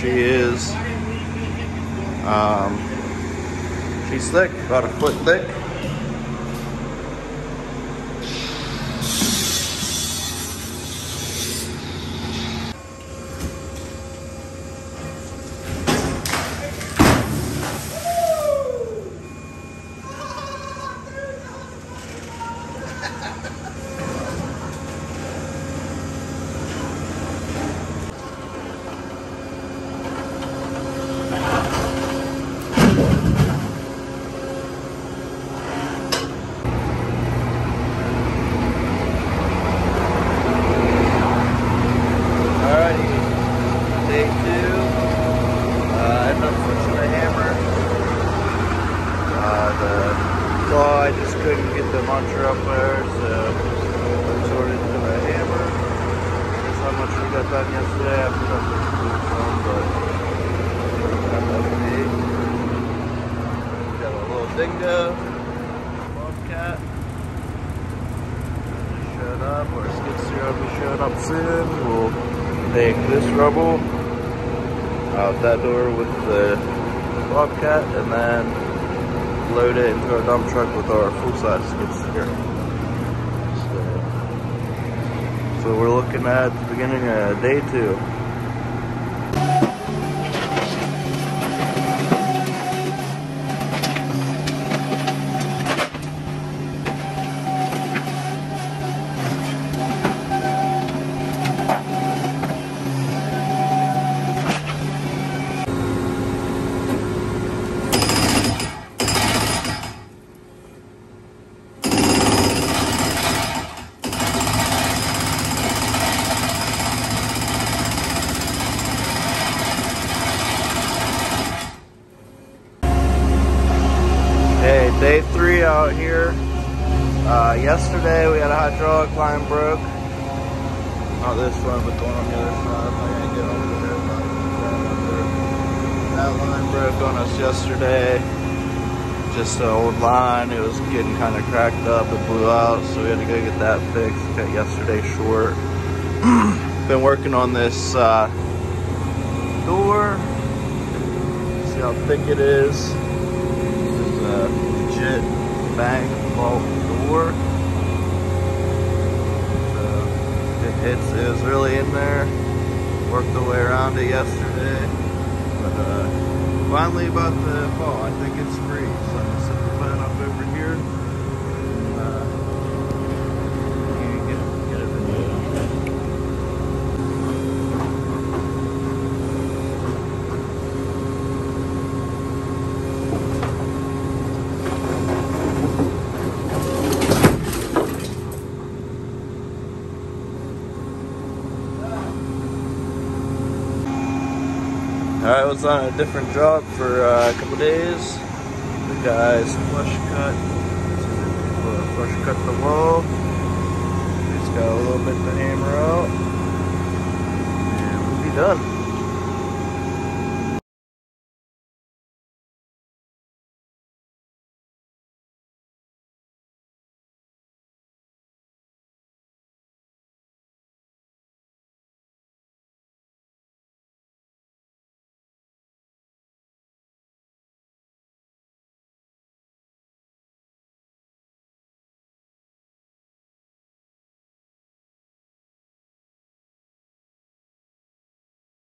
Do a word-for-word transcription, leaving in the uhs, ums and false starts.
She is. Um, she's thick, about a foot thick. I just couldn't get the muncher up there, so I sorted to the hammer. That's how much we got done yesterday. I forgot to do some, but got that big. We got a little dingo, bobcat. Just showed up, or skid steer will be showing up soon. We'll take this rubble out that door with the bobcat, and then load it into our dump truck with our full-size skid steer. So, so we're looking at the beginning of day two. Hey, day three out here. Uh, yesterday we had a hydraulic line broke. Not this one, but the one on the other side. I gotta get over there. That line broke on us yesterday. Just an old line. It was getting kind of cracked up. It blew out, so we had to go get that fixed. Cut yesterday short. Been working on this uh, door. See how thick it is. Uh, legit bank vault door. So it, it's, it was really in there. Worked the way around it yesterday, but uh, finally about to fall. I think it's free, so I'm gonna set the plan up over here. Uh, get it, get it in there. Alright, I was on a different job for uh, a couple days. The guy's flush cut. So flush cut the wall. He's got a little bit to hammer out. And we'll be done.